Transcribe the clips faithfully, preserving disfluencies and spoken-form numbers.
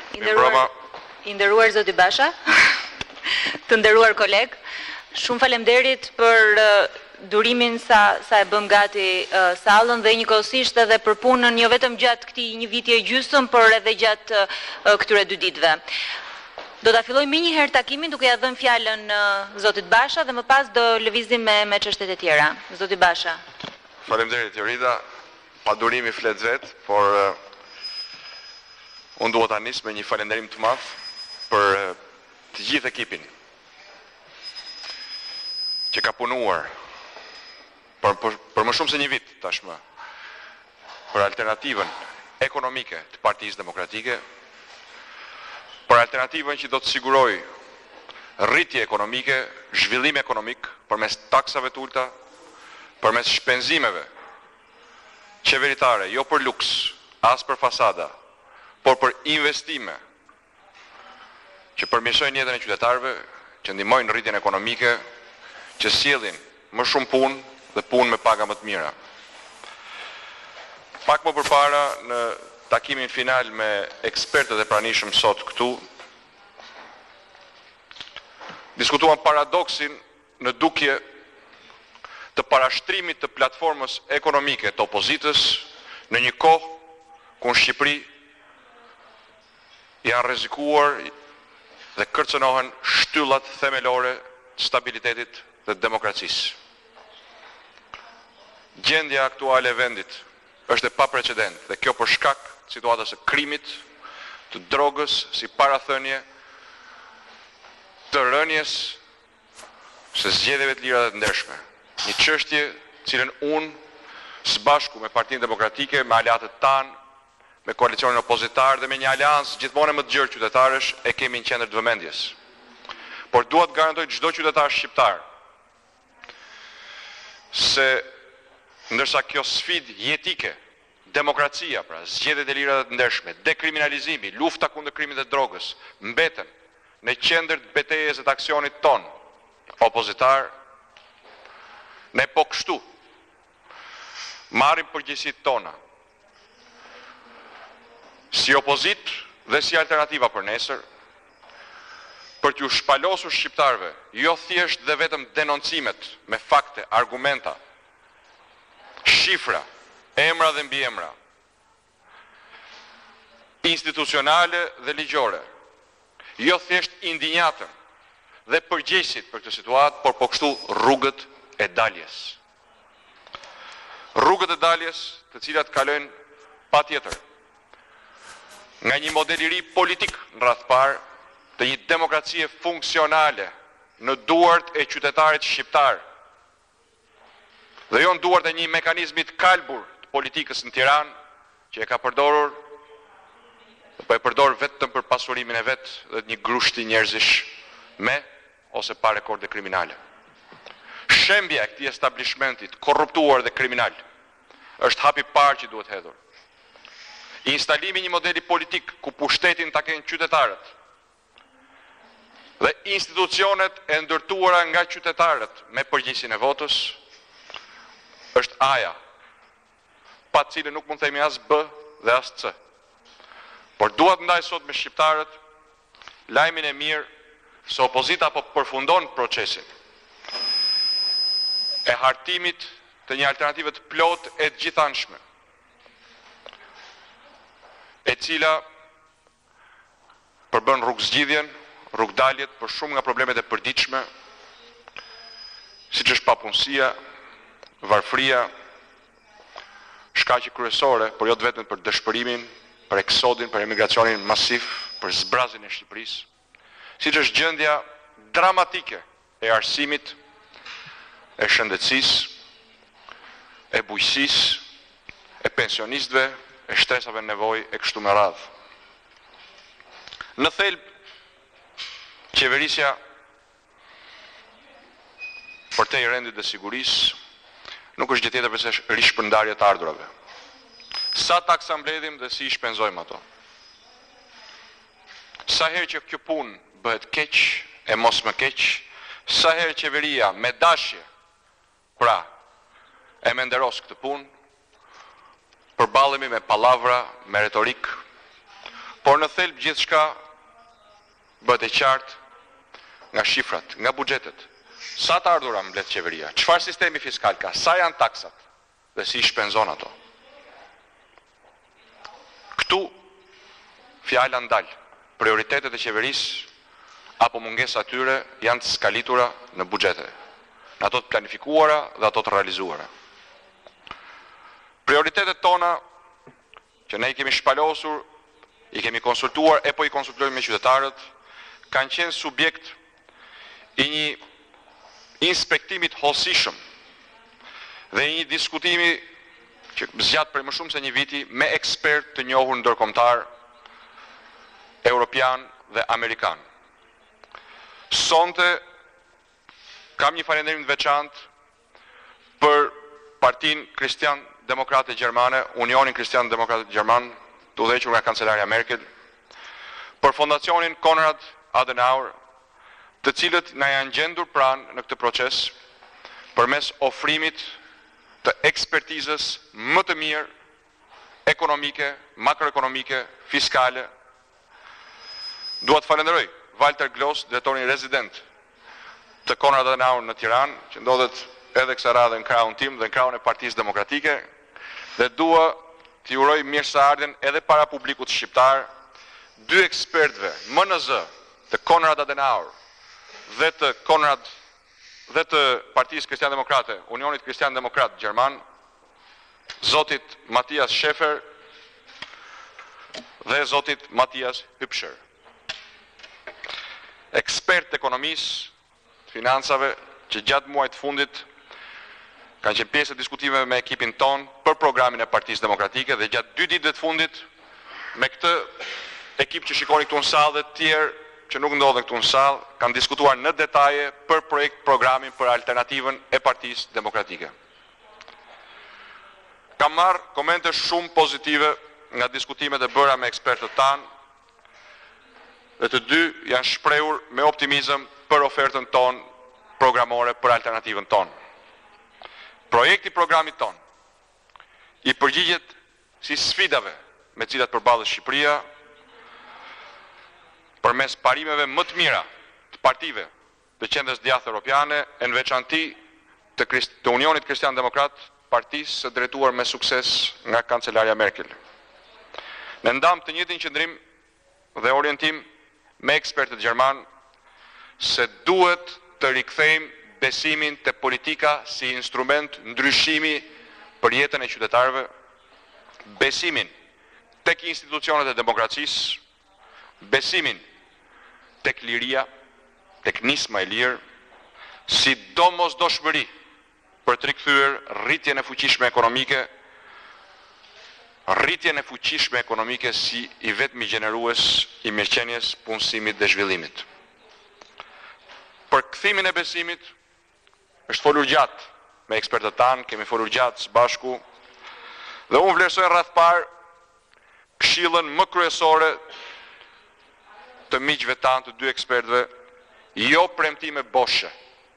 I nderuar, i nderuar zoti Basha, të nderuar koleg, shumë faleminderit për uh, durimin sa, sa e bëm gati uh, sallën dhe njëkohësisht edhe për punën jo vetëm gjatë këtij një viti e gjysmë, por edhe gjatë uh, këtyre dy ditëve. Do ta filloj më njëherë takimin duke ja dhënë fjalën uh, zotit Basha dhe më pas do lëvizim me, me çështjet e tjera. Zoti Basha. Faleminderit Jorida, pa durimi flet vet, por uh, unë duhet ta nis me një falënderim të madh për uh, të gjithë ekipin që ka punuar për, për, për më shumë se një vit tashmë për alternativën ekonomike të Partisë Demokratike, për alternativën që do të siguroj rritje ekonomike, zhvillim ekonomik përmes taksave të ulta, përmes shpenzimeve qeveritare, jo për luks, as për fasada, por për investime që përmirësojnë jetën e qytetarëve, që ndihmojnë rritjen ekonomike, që sjellin më shumë punë dhe punë me paga më të mira. Pak më përpara në takimin final me ekspertët e pranishëm sot këtu, diskutuam paradoksin në dukje të parashtrimit të platformës ekonomike të opozitës në një kohë ku në Shqipëri janë rrezikuar dhe kërcënohen shtyllat themelore të stabilitetit dhe demokracisë. Gjendja aktuale e vendit është e paprecedent dhe kjo për shkak të situatës së krimit, të drogës si parathënie, të rënjes së zgjedhjeve të lira dhe të ndershme. Një çështje cilën unë së bashku me Partinë Demokratike, me aleatët tanë, me koalicionin opozitar dhe me një aleancë gjithmonë më të gjerë qytetarësh e kemi në qendër të vëmendjes. Por dua të garantoj çdo qytetar shqiptar se ndërsa kjo sfidë jetike, demokracia, pra zgjedhjet e lira dhe të ndershme, dekriminalizimi, lufta kundër krimit dhe drogës, mbeten në qendër të betejës të aksionit ton opozitar, ne po kështu marrim përgjegjësitë tona si opozit dhe si alternativa për nesër, për t'ju shpalosur shqiptarve, jo thjesht dhe vetëm denoncimet me fakte, argumenta, shifra, emra dhe mbiemra, institucionale dhe ligjore, jo thjesht indinjatën dhe përgjegjësit për këtë situatë, por po kështu rrugët e daljes. Rrugët e daljes të cilat kalojnë patjetër nga një model i ri politik në radhë parë të një demokracie funksionale në duart e qytetarit shqiptar dhe jo në duart e një mekanizmi të kalbur të politikës në Tiranë që e ka përdorur po e përdor vetëm për pasurimin e vet dhe një grushti njerëzish me ose pa rekorde kriminale. Shembja e këtij establishmentit korruptuar dhe kriminal është hapi i parë që duhet hedhur. Instalimi një modeli politik ku pushtetin ta kenë qytetarët dhe institucionet e ndërtuara nga qytetarët me përgjegjësinë e votës është aja, pa cilën nuk mund të themi as B dhe as C. Por duhet ndaj sot me shqiptarët lajmin e mirë se opozita po përfundon procesin e hartimit të një alternative të plotë e të gjithanshme, e cila përbën rrugë zgjidhjen, rrugë daljet për shumë nga problemet e përditshme, siç është papunësia, varfëria, shkaqe kryesore, por jo vetëm për dëshpërimin, për eksodin, për emigracionin masiv, për zbrazjen e Shqipërisë, siç është gjendja dramatike e arsimit, e shëndetësisë, e bujqësisë, e pensionistëve, e shtresave nevojë e kështu me radhë. Në thelb, qeverisja për te i rendit dhe sigurisë nuk është gjë tjetër përse rishpërndarje të ardhurave. Sa taksa mbledhim dhe si i shpenzojmë ato. Sa herë që kjo punë bëhet keq e mos më keq, sa herë qeveria me dashje, pra, e menderos këtë punë, përballemi me pallavra, me retorik, por në thelb gjithçka bëhet e qartë nga shifrat, nga buxhetet. Sa të ardhura mbledh qeveria, çfarë sistemi fiskal ka, sa janë taksat dhe si shpenzon ato. Këtu fjala ndal. Prioritetet e qeverisë apo mungesa tyre janë të skalitura në buxhete, në ato të planifikuara dhe ato të realizuara. Prioritetet tona që ne i kemi shpalosur, i kemi konsultuar e po i konsultojmë me qytetarët, kanë qenë subjekt i një inspektimit hollësishëm dhe i një diskutimi që zgjat për më shumë se një viti me ekspert të njohur ndërkombëtar europian dhe amerikan. Sonte kam një falënderim të veçantë për Partinë Kristian Demokrate Gjermane, Unionin Kristian Demokrate Gjerman, të udhëhequr nga kancelarja Merkel, për Fondacionin Konrad Adenauer, të cilët na janë gjendur pranë në këtë proces përmes ofrimit të ekspertizës më të mirë ekonomike, makroekonomike, fiskale. Dua të falenderoj Walter Glos, drejtorin rezident të Konrad Adenauer në Tiranë, që ndodhet edhe kësaj radhe në krahun tim dhe në krahun e Partisë Demokratike, dhe dua t'i uroj mirëseardhjen edhe para publikut shqiptar dy ekspertëve M N Z të Konrad Adenauer dhe të Konrad dhe të Partisë Kristian Demokrate, Unionit Kristian Demokrat Gjerman, zotit Matias Schäfer dhe zotit Matias Hübscher. Ekspert ekonomisë, financave, që gjatë muajt fundit kanë qenë pjesë e diskutimeve me ekipin ton për programin e Partisë Demokratike dhe gjatë dy ditëve të fundit me këtë ekip që shikoni këtu në sallë dhe të tjerë që nuk ndodhen këtu në sallë, kanë diskutuar në detaje për projekt programin për alternativën e Partisë Demokratike. Kam marrë komente shumë pozitive nga diskutimet e bëra me ekspertët tanë dhe të dy janë shprehur me optimizëm për ofertën tonë programore për alternativën tonë. Projekti programit tonë i përgjigjet si sfidave me cilat përballet Shqipëria përmes parimeve më të mira të partive të qendrës djathtë europiane, e në veçanti të, të Unionit Kristian Demokrat, partisë së drejtuar me sukses nga kancelarja Merkel. Ne ndam të njëjtin qëndrim dhe orientim me ekspertët gjerman se duhet të rikthejmë besimin të politika si instrument ndryshimi për jetën e qytetarëve, besimin tek institucionet e demokracisë, besimin tek liria, tek nisma e lirë, si domosdoshmëri për të rikthyer rritjen e fuqishme ekonomike, rritjen e fuqishme ekonomike si i vetmi gjenerues i mirëqenies, punësimit dhe zhvillimit. Për kthimin e besimit është folur gjatë me ekspertët tanë, kemi folur gjatë së bashku, dhe unë vlerësoj rreth parë këshillën më kryesore të miqve tanë të dy ekspertëve, jo premtime boshe,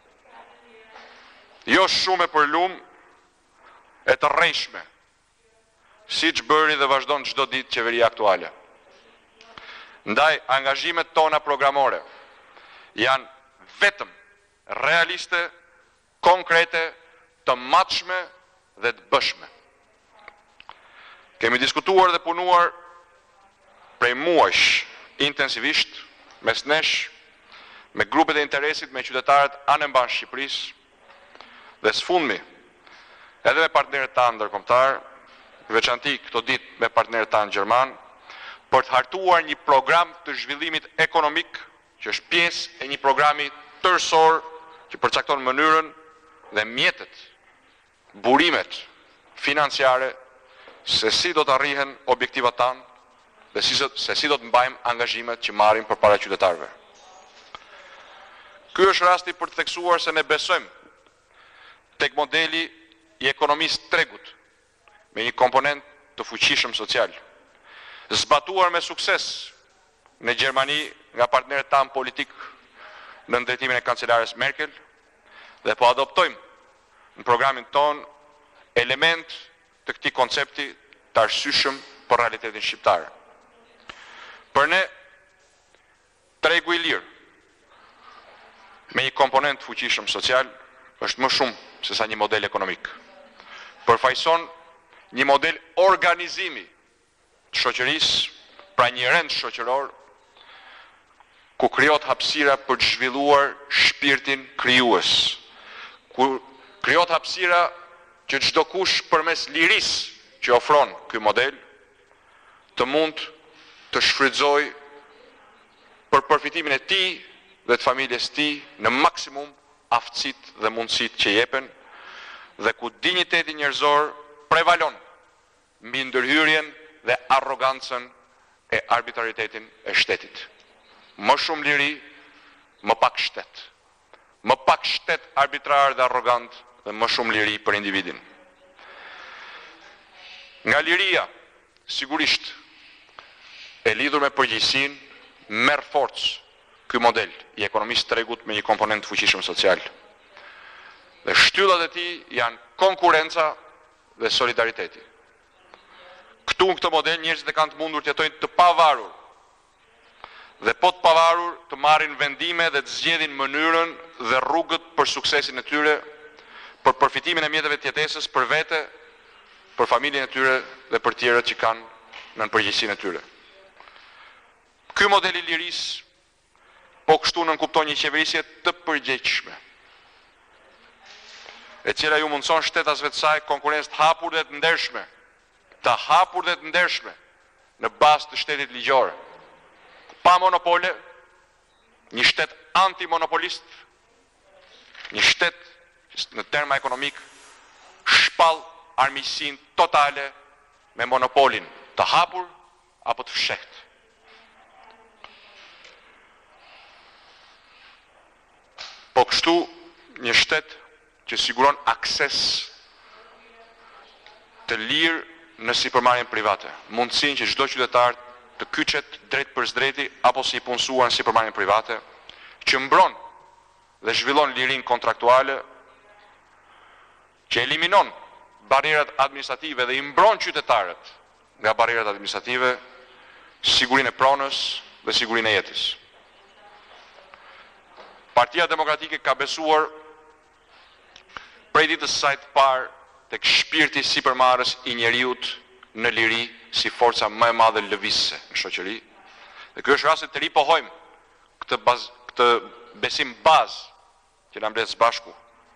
jo shumë e përlum e të rrejshme, si që bëri dhe vazhdon çdo ditë qeveria aktuale. Ndaj, angazhimet tona programore janë vetëm realiste, konkrete, të matshme dhe të bëshme. Kemi diskutuar dhe punuar prej muajsh intensivisht, mes nesh, me grupet e interesit, me qytetarët anë mban Shqipërisë, dhe sfundmi, edhe me partnerët tanë ndërkombëtar, veçanti këto ditë me partnerët tanë gjerman, për të hartuar një program të zhvillimit ekonomik, që është pjesë e një programi tërësor që përcakton mënyrën dhe mjetet, burimet financiare, se si do të arrihen objektivat tanë dhe si, se si do të mbajmë angazhimet që marrim përpara qytetarëve. Ky është rasti për të theksuar se ne besojmë tek modeli i ekonomisë tregut me një komponent të fuqishëm social, zbatuar me sukses në Gjermani nga partnerët tanë politik në ndërtimin e kancelarës Merkel, dhe po adoptojmë në programin ton element të këtij koncepti të arsyeshëm për realitetin shqiptar. Për ne, tregu i lirë, me një komponent fuqishëm social, është më shumë se sa një model ekonomik. Përfaqëson një model organizimi të shoqërisë, pra një rend shoqëror, ku krijohet hapësira për të zhvilluar shpirtin krijues, ku krijohet hapësira që çdo kush përmes lirisë që ofron ky model të mund të shfrytëzojë për përfitimin e tij dhe të familjes së tij në maksimum aftësitë dhe mundësitë që jepen, dhe ku dinjiteti njerëzor prevalon mbi ndërhyrjen dhe arrogancën e arbitraritetin e shtetit. Më shumë liri, më pak shtet. Më pak shtet arbitrar dhe arrogant dhe më shumë liri për individin. Nga liria, sigurisht, e lidhur me përgjegjësinë, merr forcë ky model i ekonomisë tregut me një komponent fuqishëm social. Dhe shtyllat e tij janë konkurenca dhe solidariteti. Këtu në këtë model njerëzit e kanë të mundur të jetojnë të pavarur. Dhe po të pavarur të marrin vendime dhe të zgjedhin mënyrën dhe rrugët për suksesin e tyre, për përfitimin e mjeteve të jetesës për vete, për familjen e tyre dhe për tjerët që kanë në përgjegjësinë e tyre. Ky model i lirisë po kështu nënkupton një qeverisje të përgjegjshme, e cila ju mundson shtetasve të saj konkurrencë të hapur dhe të ndershme, të hapur dhe të ndershme në bazë të shtetit ligjor, pa monopole, një shtet antimonopolist, një shtet në terma ekonomik shpall armiqsinë totale me monopolin të hapur apo të fshehtë. Po kështu një shtet që siguron akses të lirë në sipërmarrjen private, mundësinë që çdo qytetar të kyçet drejt për drejti apo si i punësuar në sipërmarrjen private, që mbron dhe zhvillon lirinë kontraktuale, që eliminon barrierat administrative dhe i mbron qytetarët nga barrierat administrative, sigurinë e pronës dhe sigurinë e jetës. Partia Demokratike ka besuar prej ditës së saj të parë tek shpirti sipërmarrës i njeriut në liri si forca më e madhe lëvizëse në shoqëri. Dhe ky është rasti të ripohojmë këtë baz, këtë besim bazë që na mbledh së bashku.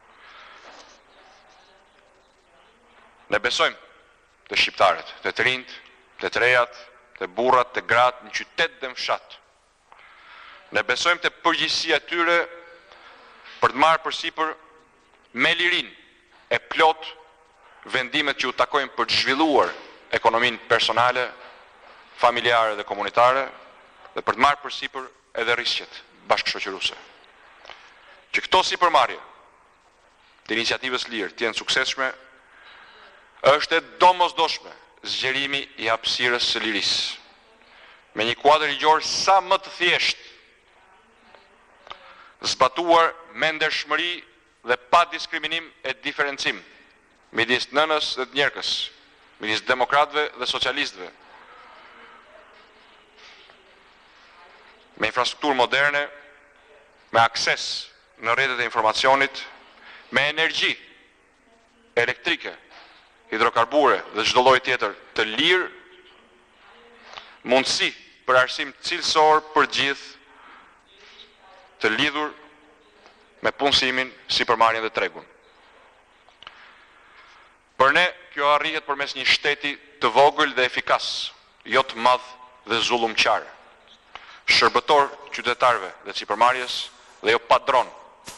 Ne besojmë të shqiptarët, të të rinjt, të të rejat, të burrat, të gratë në qytet dhe në fshat. Ne besojmë të përgjegjësia e tyre për të marrë përsipër me lirin e plot vendimet që u takojnë për të zhvilluar ekonominë personale, familjare dhe komunitare, dhe për të marrë përsipër edhe rrisqet bashkëshoqëruese. Që këto sipërmarrje të iniciativës lirë të jenë suksesshme, është e domosdoshme zgjerimi i hapësirës së lirisë, me një kuadër ligjor sa më të thjeshtë, zbatuar me ndershmëri dhe pa diskriminim e diferencim midis nënës dhe të njerëkës, midis demokratëve dhe socialistëve, me infrastrukturë moderne, me akses në rrjetet e informacionit, me energji elektrike, hidrokarbure dhe çdo lloj tjetër të lirë, mundësi për arsim cilësor për gjithë, të lidhur me punësimin, sipërmarrjen dhe tregun. Për ne, kjo arrihet përmes një shteti të vogël dhe efikas, jo të madh dhe zullumqar, shërbëtor qytetarëve dhe sipërmarrjes dhe jo padron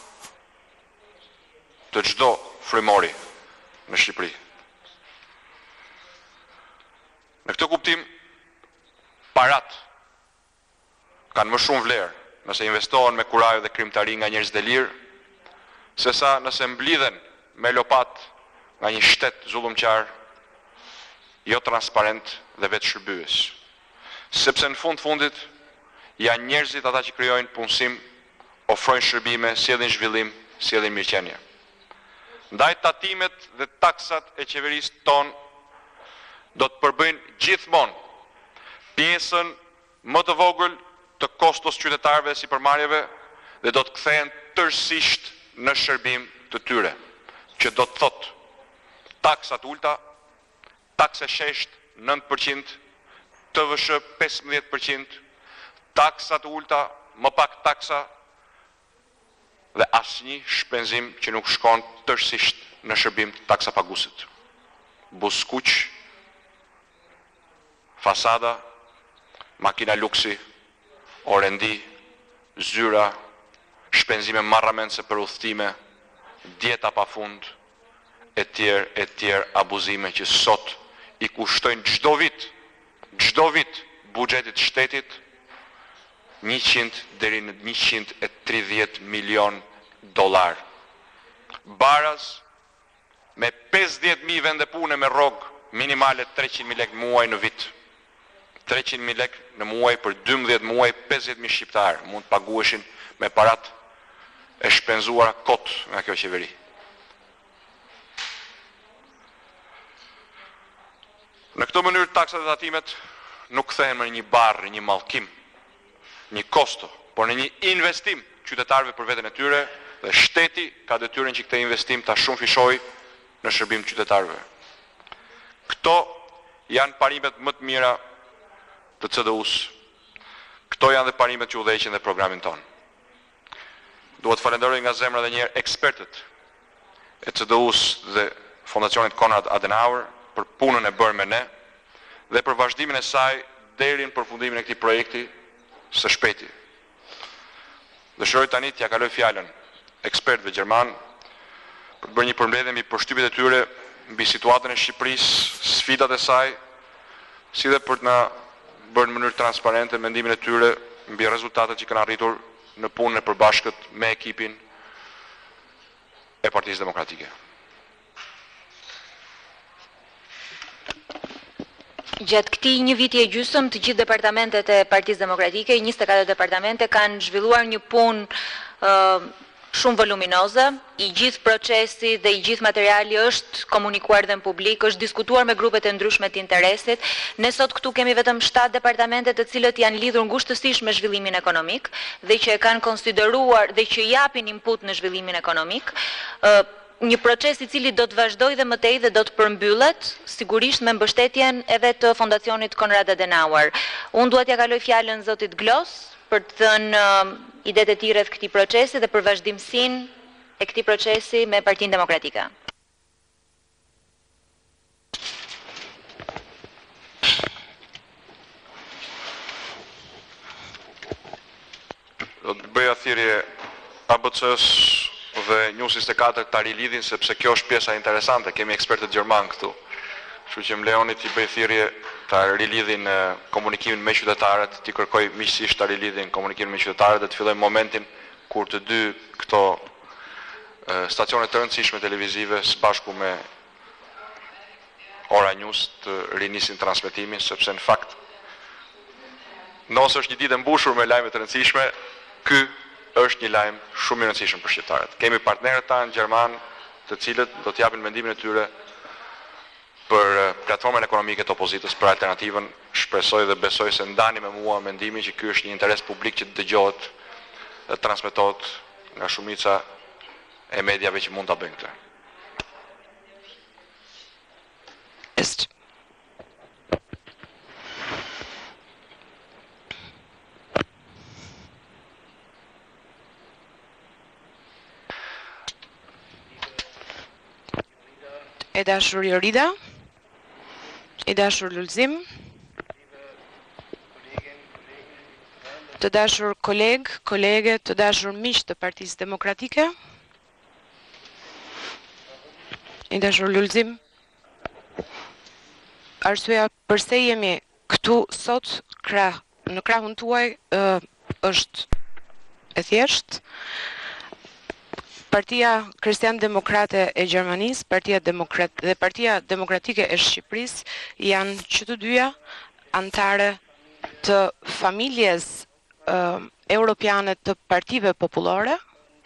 të çdo frymori në Shqipëri. Në këtë kuptim, parat kanë më shumë vlerë nëse investohen me kurajë dhe krimtari nga njerëz të lirë, sesa nëse mblidhen me lopat nga një shtet zullumqar, jo transparent dhe vetë shërbyes. Sepse në fund fundit, janë njerëzit ata që krijojnë punësim, ofrojnë shërbime, sjellin zhvillim, sjellin mirëqenie. Ndaj tatimet dhe taksat e qeverisë tonë do të përbëjnë gjithmonë pjesën më të vogël të kostos qytetarëve si përmarrjeve dhe do të kthehen tërësisht në shërbim të tyre, që do të thotë taksat ulta, takse shesht nëntë përqind, T V S pesëmbëdhjetë përqind, taksat ulta, më pak taksa dhe asnjë shpenzim që nuk shkon tërësisht në shërbim të taksapaguesit. Buskuq, fasada, makina luksi, orendi, zyra, shpenzime marramense për udhëtime, dieta pafund, e tjerë e tjerë abuzime që sot i kushtojnë çdo vit, çdo vit buxhetit shtetit njëqind deri në njëqind e tridhjetë milion dollar. Baraz me pesëdhjetë mijë vende pune me rrogë minimale treqind mijë lekë muaj në vit. treqind mijë lekë në muaj për dymbëdhjetë muaj, pesëdhjetë mijë shqiptar mund të paguheshin me parat e shpenzuara kot nga kjo qeveri. Në këtë mënyrë taksat dhe tatimet nuk kthehen në një barr, një mallkim, një kosto, por në një investim qytetarëve për veten e tyre dhe shteti ka detyrën që këtë investim ta shumëfishojë në shërbim qytetarëve. Këto janë parimet më të mira të C D U-s. Këto janë dhe parimet që udhëheqin dhe programin tonë. Duhet falenderoj nga zemra dhe njerë ekspertët e C D U-s dhe Fondacionit Konrad Adenauer për punën e bërë me ne dhe për vazhdimin e saj deri në përfundimin e këtij projekti së shpejti. Dëshiroj tani t'ja kaloj fjalën ekspertëve gjerman për të bërë një përmbledhje mbi përshtypjet e tyre mbi situatën e Shqipërisë, sfidat e saj, si dhe për të na bërë në mënyrë transparente mendimin e tyre mbi rezultatet që kanë arritur në punën e përbashkët me ekipin e Partisë Demokratike. Gjatë këtij një viti e gjysmë, të gjithë departamentet e Partisë Demokratike, njëzet e katër departamente kanë zhvilluar një punë uh, shumë voluminoze, i gjithë procesi dhe i gjithë materiali është komunikuar dhe në publik, është diskutuar me grupet e ndryshme të interesit. Ne sot këtu kemi vetëm shtatë departamente të cilët janë lidhur ngushtësisht me zhvillimin ekonomik dhe që e kanë konsideruar dhe që japin input në zhvillimin ekonomik. Uh, Një proces i cili do të vazhdoj dhe mëtej dhe do të përmbyllet, sigurisht me mbështetjen edhe të Fondacionit Konrad Adenauer. Unë duhet ja kaloj fjalën zotit Glos për të thënë uh, idetë e tij rreth këtij procesi dhe për vazhdimsinë e këtij procesi me Partinë Demokratike. Do të bëja thirrje A B C-s dhe Newsis e katër ta rilidhin sepse kjo është pjesa interesante, kemi ekspertët gjerman këtu. Kështu që më lejoni t'i bëj thirrje ta rilidhin komunikimin me qytetarët, t'i kërkoj miqësisht ta rilidhin komunikimin me qytetarët dhe të fillojmë momentin kur të dy këto stacione të rëndësishme televizive së bashku me Ora News të rinisin transmetimin, sepse në fakt nëse është një ditë e mbushur me lajme të rëndësishme, ky është një lajm shumë i rëndësishëm për shqiptarët. Kemi partnerët tanë gjerman, të cilët do të japin mendimin e tyre për platformën ekonomike të opozitës, për alternativën. Shpresoj dhe besoj se ndani me mua mendimin që ky është një interes publik që dëgjohet dhe transmetohet nga shumica e mediave që mund ta bëjnë këtë. Ist. E dashur Jorida, e dashur Lulzim, të dashur koleg, kolege, të dashur miq të Partisë Demokratike, e dashur Lulzim, arsyeja pse jemi këtu sot krah, në krahun tuaj uh, është e thjeshtë. Partia Kristian-Demokrate e Gjermanisë, Partia Demokrat dhe Partia Demokratike e Shqipërisë janë që të dyja antare të familjes uh, europiane të partive popullore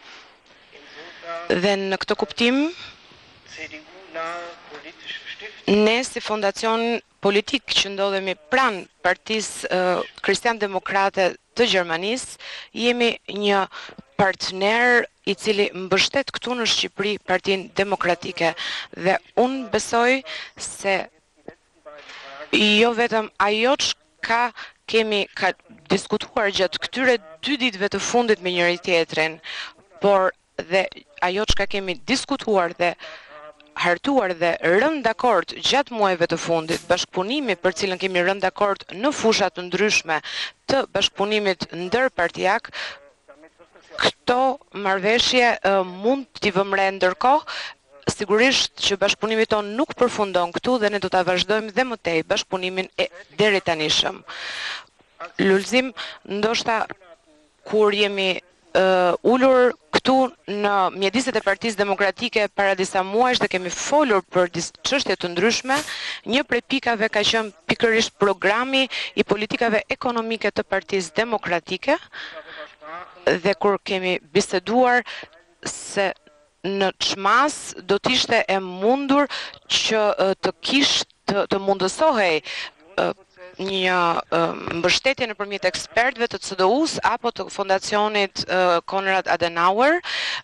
dhe në këtë kuptim ne si fondacion politik që ndodhemi pranë Partisë uh, Kristian Demokrate të Gjermanisë, jemi një partner i cili mbështet këtu në Shqipëri Partinë Demokratike dhe unë besoj se jo vetëm ajo çka kemi ka diskutuar gjatë këtyre dy ditëve të fundit me njëri tjetrin, por dhe ajo çka kemi diskutuar dhe hartuar dhe rënë dakord gjatë muajve të fundit, bashkëpunimi për cilën kemi rënë dakord në fusha të ndryshme të bashkëpunimit ndërpartijak, këto marrëveshje uh, mund t'i vëmë re ndërkohë. Sigurisht që bashkëpunimi tonë nuk përfundon këtu dhe ne do ta vazhdojmë dhe më tej bashkëpunimin e deri tanishëm. Lulzim, ndoshta kur jemi uh, ulur këtu në mjediset e Partisë Demokratike para disa muajsh dhe kemi folur për çështje të ndryshme, një prej pikave ka qenë pikërisht programi i politikave ekonomike të Partisë Demokratike dhe kur kemi biseduar se në çmas do t'ishte e mundur që të kishte të, të mundësohej një mbështetje nëpërmjet ekspertëve të C D U-s apo të fondacionit Konrad Adenauer.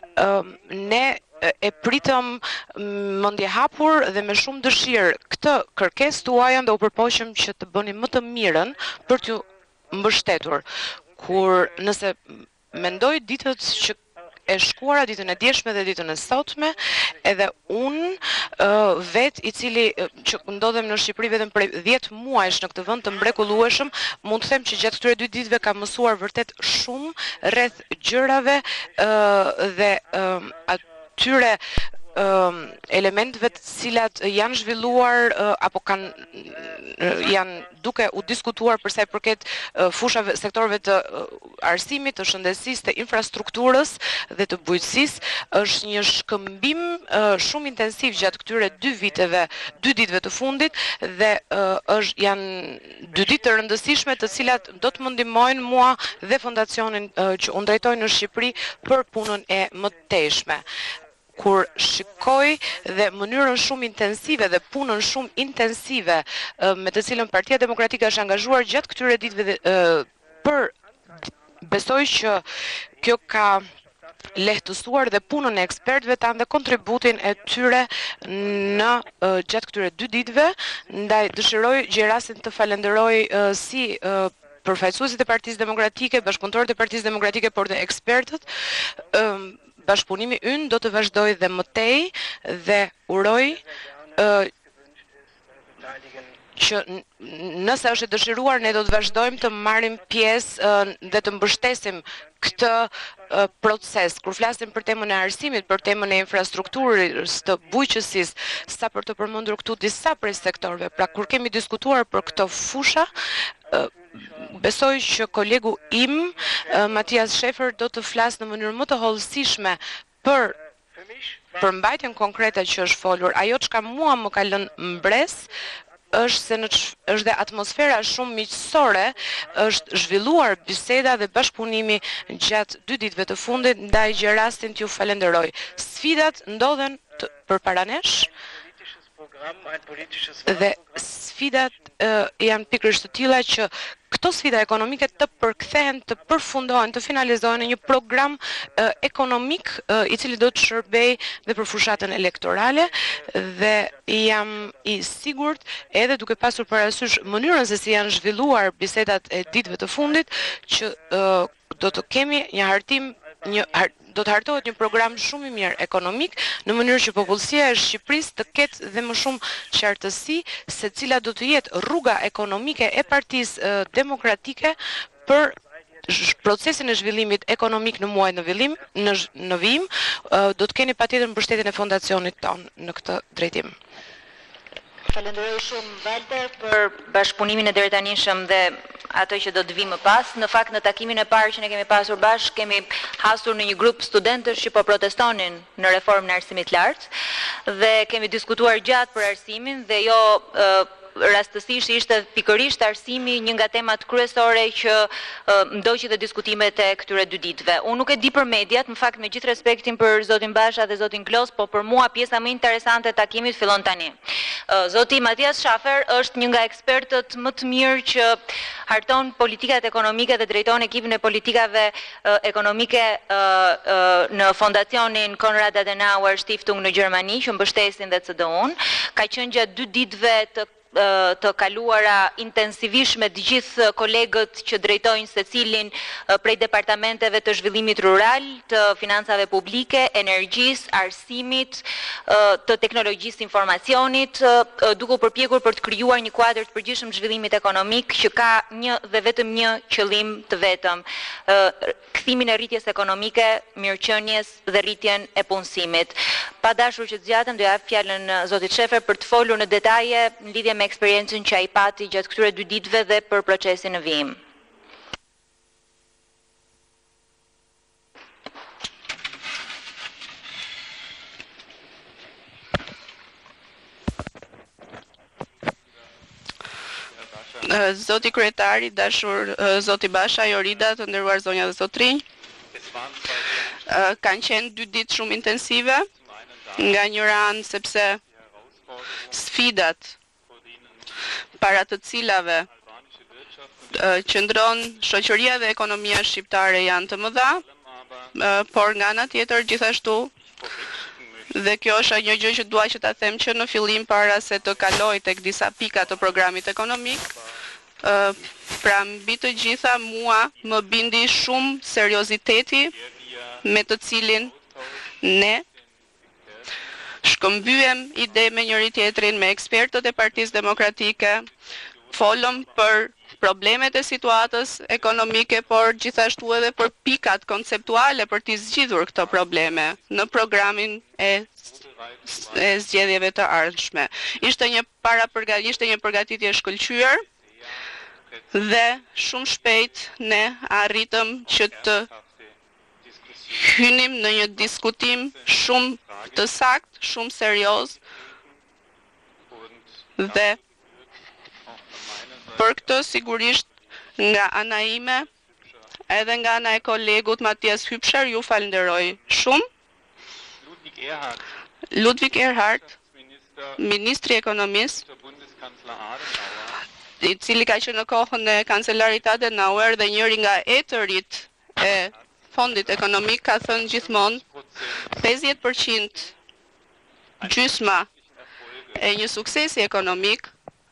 Ne e pritëm mendje hapur dhe me shumë dëshirë këtë kërkesë tuaj dhe u përpoqëm që të bënim më të mirën për t'ju mbështetur. Kur nëse mendoj ditët që e shkuara, ditën e djeshme dhe ditën e sotme, edhe unë uh, vet i cili uh, që ndodhem në Shqipëri vetëm prej dhjetë muajsh në këtë vend të mrekullueshëm, mund të them që gjatë këtyre dy ditëve kam mësuar vërtet shumë rreth gjërave uh, dhe uh, atyre uh, elementeve të cilat janë zhvilluar uh, apo kanë uh, janë duke u diskutuar për sa i përket uh, fushave sektorëve të uh, arsimit, të shëndetësisë, të infrastrukturës dhe të bujqësisë, është një shkëmbim uh, shumë intensiv gjatë këtyre dy viteve, dy ditëve të fundit dhe uh, është janë dy ditë të rëndësishme të cilat do të më ndihmojnë mua dhe fondacionin uh, që unë drejtoj në Shqipëri për punën e mëtejshme. Kur shikoj dhe mënyrën shumë intensive dhe punën shumë intensive uh, me të cilën Partia Demokratike është angazhuar gjatë këtyre ditëve dhe, uh, për besoj që kjo ka lehtësuar dhe punën e ekspertëve tanë dhe kontributin e tyre në uh, gjatë këtyre dy ditëve, ndaj dëshiroj gjerasin të falenderoj uh, si uh, përfaqësuesit e Partisë Demokratike, bashkëpunëtorët e Partisë Demokratike, por dhe ekspertët. Um, Bashkëpunimi ynë do të vazhdoj dhe më tej dhe uroj uh, që nëse është e dëshiruar ne do të vazhdojmë të marrim pjesë uh, dhe të mbështesim këtë uh, proces. Kur flasim për temën e arsimit, për temën e infrastrukturës, të bujqësisë, sa për të përmendur këtu disa prej sektorëve, pra kur kemi diskutuar për këto fusha, uh, besoj që kolegu im, uh, Matias Schaefer, do të flasë në mënyrë më të hollësishme për përmbajtjen konkrete që është folur. Ajo çka mua më ka lënë mbres është se në është dhe atmosfera shumë miqësore, është zhvilluar biseda dhe bashkëpunimi gjatë dy ditëve të fundit, ndaj gjë rastin t'ju falenderoj. Sfidat ndodhen të, përpara nesh dhe sfidat uh, janë pikërisht të tilla që këto sfida ekonomike të përkthehen, të përfundohen, të finalizohen në një program uh, ekonomik uh, i cili do të shërbej dhe për fushatën elektorale dhe jam i sigurt edhe duke pasur parasysh mënyrën se si janë zhvilluar bisedat e ditëve të fundit që uh, do të kemi një hartim një do të hartohet një program shumë i mirë ekonomik në mënyrë që popullsia e Shqipërisë të ketë dhe më shumë qartësi se cila do të jetë rruga ekonomike e Partisë Demokratike për procesin e zhvillimit ekonomik në muajin në vijim, në, në vijim, do të keni patjetër mbështetjen e fondacionit ton në këtë drejtim. Falenderoj shumë Walter për bashkëpunimin e deri tanishëm dhe ato që do të vi më pas. Në fakt në takimin e parë që ne kemi pasur bashkë kemi hasur në një grup studentësh që po protestonin në reformën e arsimit të lartë dhe kemi diskutuar gjatë për arsimin dhe jo uh, rastësisht ishte pikërisht arsimi një nga temat kryesore që ndoqi të diskutimet e këtyre dy ditëve. Unë nuk e di për mediat, në fakt me gjithë respektin për zotin Basha dhe zotin Klos, po për mua pjesa më interesante e takimit fillon tani. Zoti Matias Shafer është një nga ekspertët më të mirë që harton politikat ekonomike dhe drejton ekipin e politikave ekonomike në fondacionin Konrad Adenauer Stiftung në Gjermani, që mbështesin dhe C D U-n. Ka qenë gjatë dy ditëve të të kaluara intensivisht me të gjithë kolegët që drejtojnë secilin prej departamenteve të zhvillimit rural, të financave publike, energjisë, arsimit, të teknologjisë informacionit, duke u përpjekur për të krijuar një kuadër të përgjithshëm zhvillimit ekonomik që ka një dhe vetëm një qëllim të vetëm, kthimin e rritjes ekonomike, mirëqenies dhe rritjen e punësimit. Pa dashur që të zgjatem, do jap fjalën zotit Shefer për të folur në detaje në lidhje me eksperiencën që ai pati gjatë këtyre dy ditëve dhe për procesin në vijim. Zoti kryetari, dashur zoti Basha, Jorida, të nderuar zonja dhe zotrinj, kanë qenë dy ditë shumë intensive, nga njëra anë sepse sfidat para të cilave qëndron shoqëria dhe ekonomia shqiptare janë të mëdha, por nga ana tjetër gjithashtu, dhe kjo është një gjë që dua që ta them që në fillim para se të kaloj tek disa pika të programit ekonomik, pra mbi të gjitha mua më bindi shumë serioziteti me të cilin ne shkëmbyem ide me njëri tjetrin, me ekspertët e Partisë Demokratike, folëm për problemet e situatës ekonomike, por gjithashtu edhe për pikat konceptuale për t'i zgjidhur këto probleme në programin e, e zgjedhjeve të ardhshme. Ishte një para përga, ishte një përgatitje shkëlqyer dhe shumë shpejt ne arritëm që të hynim në një diskutim shumë të sakt, shumë serioz, dhe për këtë sigurisht nga ana ime, edhe nga ana e kolegut Matias Hypscher, ju falenderoj shumë. Ludwig Erhard, ministri ekonomisë, i cili ka qenë në kohën e kancelarit Adenauer dhe njëri nga etërit e fondit ekonomik, ka thënë gjithmonë pesëdhjetë përqind gjysma e një suksesi ekonomik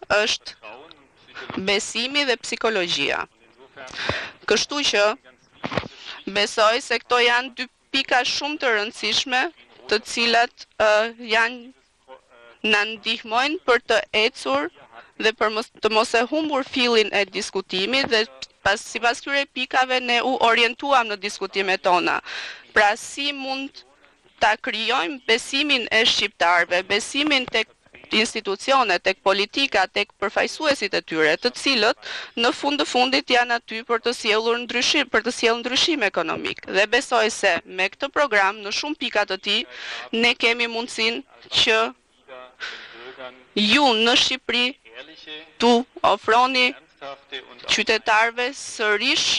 është besimi dhe psikologjia. Kështu që besoj se këto janë dy pika shumë të rëndësishme, të cilat uh, janë na ndihmojnë për të ecur dhe për mos, të mos e humbur fillin e diskutimit, dhe pas, si pas këtyre pikave ne u orientuam në diskutimet tona. Pra si mund ta krijojmë besimin e shqiptarëve, besimin tek institucionet, tek politika, tek përfaqësuesit e tyre, të cilët në fund të fundit janë aty për të sjellur ndryshim, për të sjellur ndryshim ekonomik. Dhe besoj se me këtë program, në shumë pika të tij, ne kemi mundësinë që ju në Shqipëri tu ofroni qytetarëve sërish,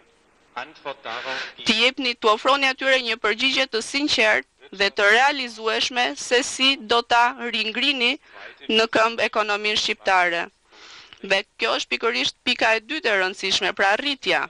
të jepni, të ofroni atyre një përgjigje të sinqertë dhe të realizueshme se si do ta ringrini në këmbë ekonominë shqiptare. Dhe kjo është pikërisht pika e dytë e rëndësishme, pra rritja.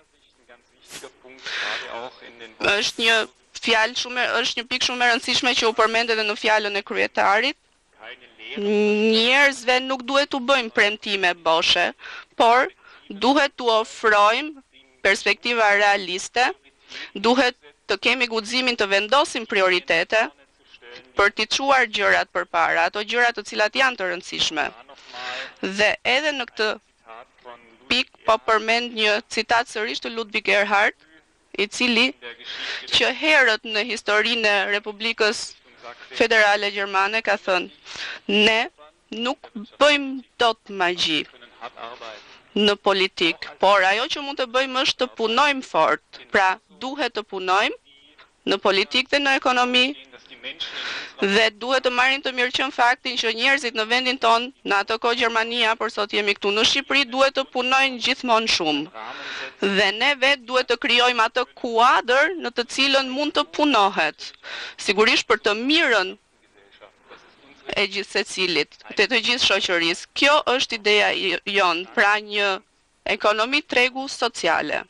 Është një fjalë shumë, është një pikë shumë e rëndësishme që u përmend edhe në fjalën e kryetarit. Njerëzve nuk duhet t'u bëjmë premtime boshe, por duhet t'u ofrojmë perspektiva realiste, duhet të kemi guximin të vendosim prioritete për t'i çuar gjërat përpara, ato gjërat të cilat janë të rëndësishme. Dhe edhe në këtë pikë po përmend një citat sërish të Ludwig Erhard, i cili që herët në historinë e Republikës Federale Gjermane ka thënë: ne nuk bëjmë dot magji në politik, por ajo që mund të bëjmë është të punojmë fort. Pra duhet të punojmë në politikë dhe në ekonomi, dhe duhet të marrin të mirëqen faktin që njerëzit në vendin tonë, në ato kohë Gjermania, por sot jemi këtu në Shqipëri, duhet të punojnë gjithmonë shumë. Dhe ne vetë duhet të krijojmë atë kuadër në të cilën mund të punohet. Sigurisht për të mirën e gjithë secilit, të të gjithë shoqërisë. Kjo është ideja jonë, pra një ekonomi tregu sociale,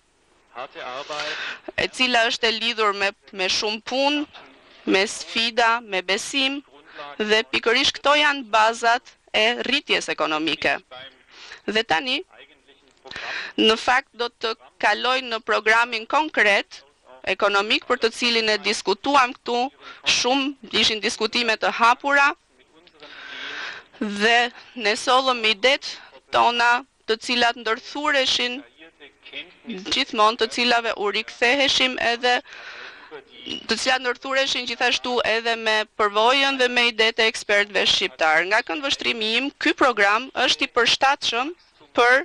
e cila është e lidhur me, me shumë punë, me sfida, me besim, dhe pikërisht këto janë bazat e rritjes ekonomike. Dhe tani, në fakt do të kaloj në programin konkret ekonomik për të cilin e diskutuam këtu, shumë ishin diskutime të hapura, dhe ne sollëm idet tona të cilat ndërthureshin gjithmonë, të cilave u riktheheshim edhe të cilat ndërthureshin gjithashtu edhe me përvojën dhe me idetë e ekspertëve shqiptar. Nga këndvështrimi im, ky program është i përshtatshëm për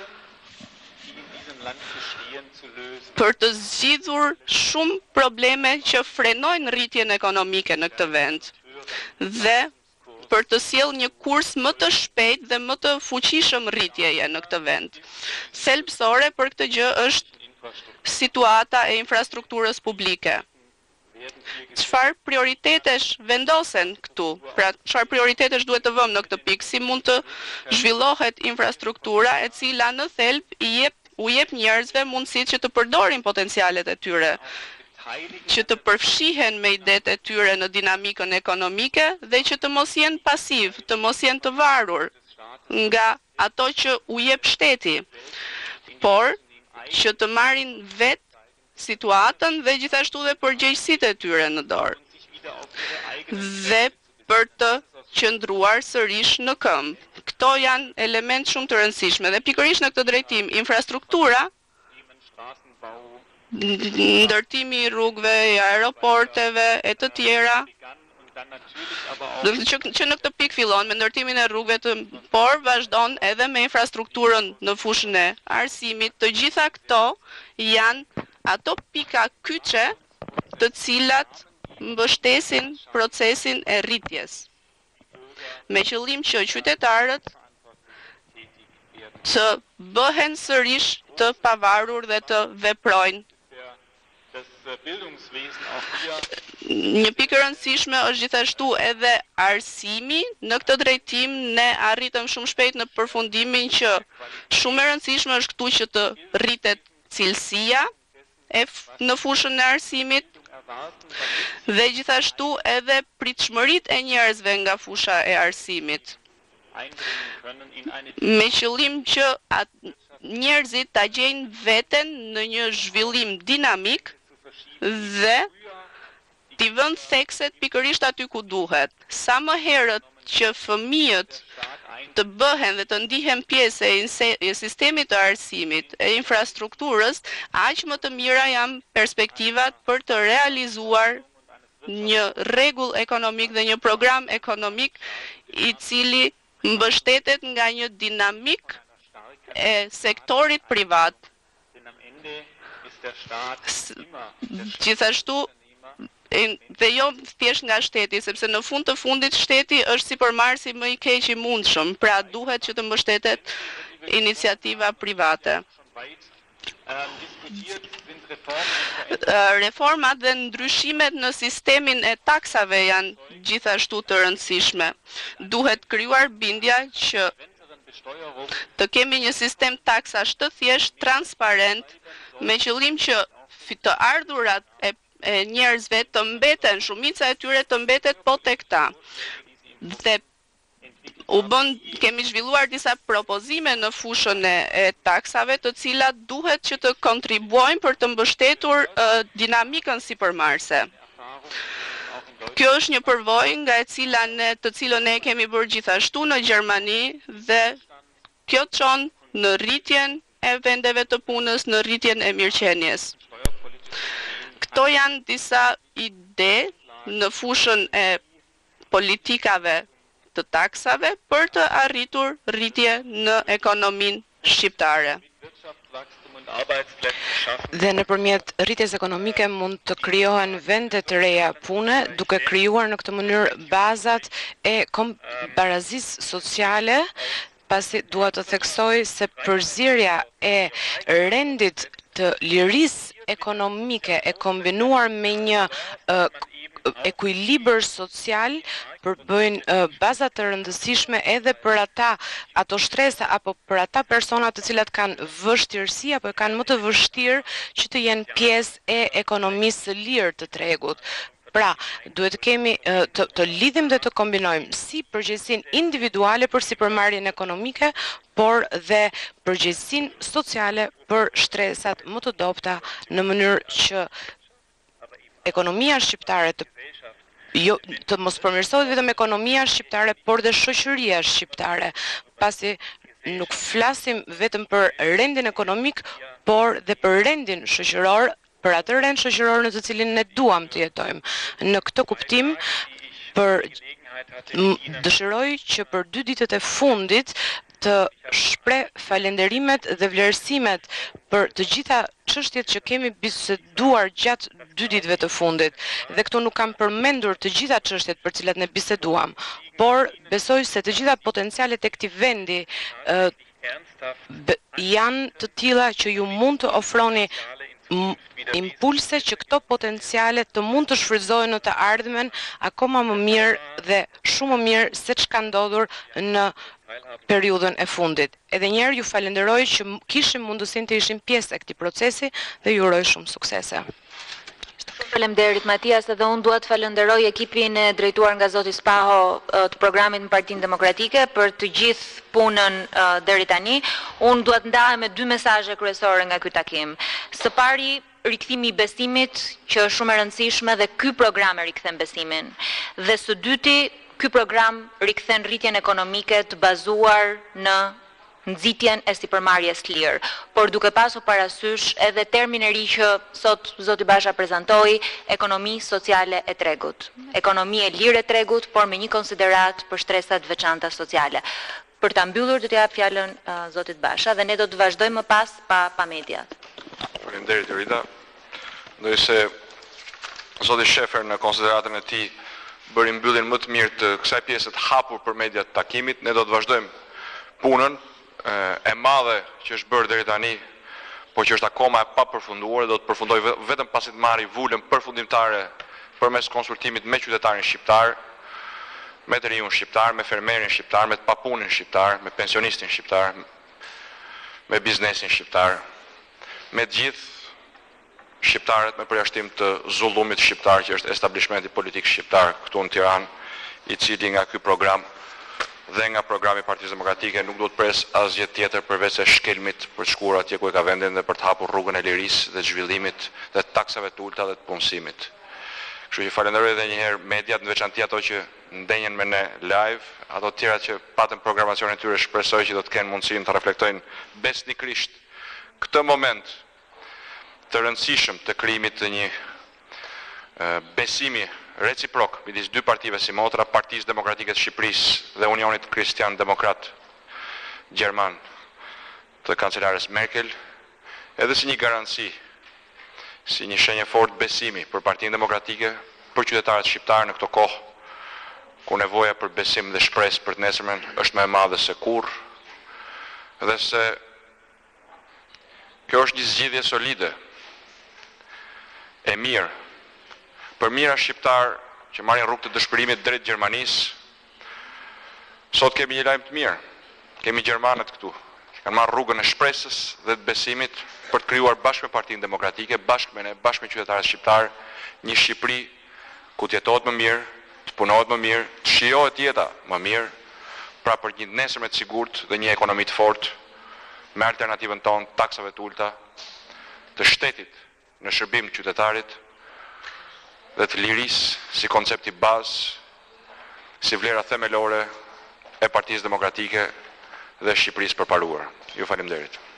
për të zgjidhur shumë probleme që frenojnë rritjen ekonomike në këtë vend dhe për të sjellë një kurs më të shpejtë dhe më të fuqishëm rritjeje në këtë vend. Thelbësore për këtë gjë është situata e infrastrukturës publike. Çfarë prioritetesh vendosen këtu? Pra, çfarë prioritetesh duhet të vëmë në këtë pikë? Si mund të zhvillohet infrastruktura e cila në thelb i jep u jep njerëzve mundësitë që të përdorin potencialet e tyre, që të përfshihen me idetë e tyre në dinamikën ekonomike dhe që të mos jenë pasiv, të mos jenë të varur nga ato që u jep shteti, por që të marrin vetë situatën dhe gjithashtu dhe përgjegjësitë e tyre në dorë. Dhe për të qëndruar sërish në këmbë. Këto janë element shumë të rëndësishme dhe pikërisht në këtë drejtim, infrastruktura, ndërtimi i rrugëve, i aeroporteve e të tjera, që, që në këtë pikë fillon me ndërtimin e rrugëve, të, por vazhdon edhe me infrastrukturën në fushën e arsimit. Të gjitha këto janë ato pika kyçe të cilat mbështesin procesin e rritjes, me qëllim që qytetarët të bëhen sërish të pavarur dhe të veprojnë. Një pikë e rëndësishme është gjithashtu edhe arsimi. Në këtë drejtim ne arritëm shumë shpejt në përfundimin që shumë e rëndësishme është këtu që të rritet cilësia e në fushën e arsimit dhe gjithashtu edhe pritshmëritë e njerëzve nga fusha e arsimit, me qëllim që njerëzit ta gjejnë veten në një zhvillim dinamik dhe t'i vënë thekset pikërisht aty ku duhet. Sa më herët që fëmijët të bëhen dhe të ndihen pjesë e sistemit të arsimit, e infrastrukturës, aq më të mira janë perspektivat për të realizuar një rregull ekonomik dhe një program ekonomik i cili mbështetet nga një dinamik e sektorit privat. Gjithashtu dhe jo thjesht nga shteti, sepse në fund të fundit shteti është sipërmarrësi më i keq i mundshëm, pra duhet që të mbështetet iniciativa private. Reformat dhe ndryshimet në sistemin e taksave janë gjithashtu të rëndësishme. Duhet krijuar bindja që të kemi një sistem taksash të thjesht, transparent, me qëllim që të ardhurat e e njerëzve të mbeten, shumica e tyre të mbetet po tek ta. Dhe u bën, kemi zhvilluar disa propozime në fushën e, e taksave, të cilat duhet që të kontribuojnë për të mbështetur uh, dinamikën sipërmarrëse. Kjo është një përvojë nga e cila ne, të cilën ne kemi bërë gjithashtu në Gjermani dhe kjo çon në rritjen e vendeve të punës, në rritjen e mirëqenies. Këto janë disa ide në fushën e politikave të taksave për të arritur rritje në ekonominë shqiptare. Dhe nëpërmjet rritjes ekonomike mund të krijohen vende të reja pune, duke krijuar në këtë mënyrë bazat e barazisë sociale. Pasi dua të theksoj se përzierja e rendit të lirisë ekonomike e kombinuar me një uh, ekuilibër social përbëjnë uh, baza të rëndësishme edhe për ata ato shtresa apo për ata persona të cilat kanë vështirësi apo kanë më të vështirë që të jenë pjesë e ekonomisë së lirë të tregut. Pra, duhet të kemi të, të lidhim dhe të kombinojmë si përgjegjësinë individuale për sipërmarrjen ekonomike, por dhe përgjegjësinë sociale për shtresat më të dobta në mënyrë që ekonomia shqiptare të jo të mos përmirësohet vetëm ekonomia shqiptare, por dhe shoqëria shqiptare, pasi nuk flasim vetëm për rendin ekonomik, por dhe për rendin shoqëror, për atë rend shoqëror në të cilin ne duam të jetojmë. Në këtë kuptim, për dëshiroj që për dy ditët e fundit të shpreh falenderimet dhe vlerësimet për të gjitha çështjet që kemi biseduar gjatë dy ditëve të fundit. Dhe këtu nuk kam përmendur të gjitha çështjet për cilat ne biseduam, por besoj se të gjitha potencialet e këtij vendi uh, janë të tilla që ju mund të ofroni impulse që këto potenciale të mund të shfrytëzohen në të ardhmen akoma më mirë dhe shumë më mirë se ç'ka ndodhur në periudhën e fundit. Edhe një herë ju falenderoj që kishim mundësinë të ishim pjesë e këtij procesi dhe ju uroj shumë suksese. Faleminderit Matias, edhe unë dua të falenderoj ekipin e drejtuar nga zoti Spaho të programit në Partinë Demokratike për të gjithë punën deri tani. Unë dua të ndahem me dy mesazhe kryesore nga ky takim. Së pari, rikthimi i besimit, që është shumë e rëndësishme dhe ky program e rikthen besimin. Dhe së dyti, ky program rikthen rritjen ekonomike të bazuar në nxitjen e sipërmarrjes lirë, por duke pasur parasysh edhe termin e ri që sot zoti Basha prezantoi, ekonomi sociale e tregut. Ekonomi e lirë e tregut, por me një konsiderat për shtresat veçanta sociale. Për ta mbyllur do të jap fjalën uh, zotit Basha dhe ne do të vazhdojmë më pas pa pa mediat. Faleminderit Rita. Ndërse zoti Shefer në konsideratën e tij bëri mbylljen më të mirë të kësaj pjese të hapur për mediat të takimit, ne do të vazhdojmë punën e madhe që është bërë deri tani, por që është akoma e papërfunduar, do të përfundoj vetëm pasi të marrë vulën përfundimtare përmes konsultimit me qytetarin shqiptar, me të rinjun shqiptar, me fermerin shqiptar, me të papunin shqiptar, me pensionistin shqiptar, me biznesin shqiptar, me të gjithë shqiptarët me përjashtim të zullumit shqiptar që është establishmenti politik shqiptar këtu në Tiranë, i cili nga ky program dhe nga programi Partisë Demokratike nuk do të pres asgjë tjetër përveç se shkelmit për të shkuar atje ku e ka vendin dhe për të hapur rrugën e lirisë dhe të zhvillimit dhe të taksave të ulta dhe të punësimit. Kështu që falenderoj edhe një herë mediat, në veçanti ato që ndenjen me ne live, ato të tjera që patën programacionin e tyre, shpresoj që do të kenë mundësinë të reflektojnë besnikrisht këtë moment të rëndësishëm të krijimit të një uh, besimi reciprok midis dy partive si motra, Partisë Demokratike të Shqipërisë dhe Unionit Kristian Demokrat Gjerman të kancelares Merkel, edhe si një garanci, si një shenjë fort besimi për Partinë Demokratike, për qytetarët shqiptarë në këto kohë, ku nevoja për besim dhe shpresë për të nesërmen është më e madhe se kurrë, dhe se kjo është një zgjidhje solide, e mirë, për mira shqiptar që marrin rrugë të dëshpërimit drejt Gjermanisë. Sot kemi një lajm të mirë. Kemi gjermanët këtu, që kanë marrë rrugën e shpresës dhe të besimit për të krijuar bashkë me Partinë Demokratike, bashkë me ne, bashkë me qytetarët shqiptar, një Shqipëri ku të jetohet më mirë, të punohet më mirë, të shijohet jeta më mirë, pra për një nesër me të sigurt dhe një ekonomi të fortë, me alternativën tonë, taksave të ulta, të shtetit në shërbim të qytetarit, dhe të lirisë si koncepti bazë, si vlera themelore e Partisë Demokratike dhe Shqipërisë përparuar. Ju faleminderit.